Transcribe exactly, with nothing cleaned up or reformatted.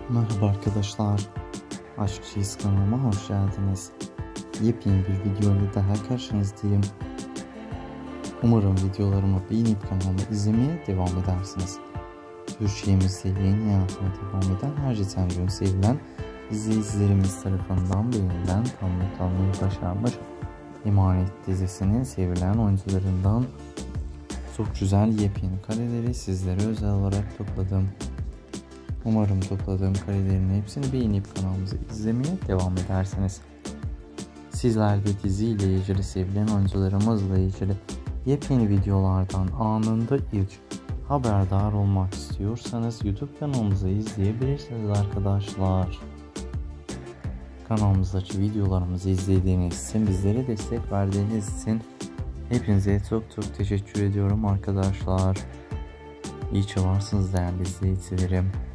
Merhaba arkadaşlar, Aşkçıyız kanalıma hoş geldiniz. Yepyeni bir video ile daha karşınızdayım. Umarım videolarımı beğenip kanalımı izlemeye devam edersiniz. Türkiye'mizde yayın hayatına devam eden her geçen gün sevilen izleyicilerimiz tarafından beğenilen tam not almayı başarmış Emanet dizisinin sevilen oyuncularından çok güzel yepyeni kareleri sizlere özel olarak topladım. Umarım topladığım karelerin hepsini beğenip kanalımızı izlemeye devam edersiniz. Sizler de diziyle ilgili, sevilen oyuncularımızla ilgili yepyeni videolardan anında ilk haberdar olmak istiyorsanız YouTube kanalımızı izleyebilirsiniz arkadaşlar. Kanalımızdaki videolarımızı izlediğiniz için, bizlere destek verdiğiniz için hepinize çok çok teşekkür ediyorum arkadaşlar. İyi ki varsınız değerli izleyicilerim.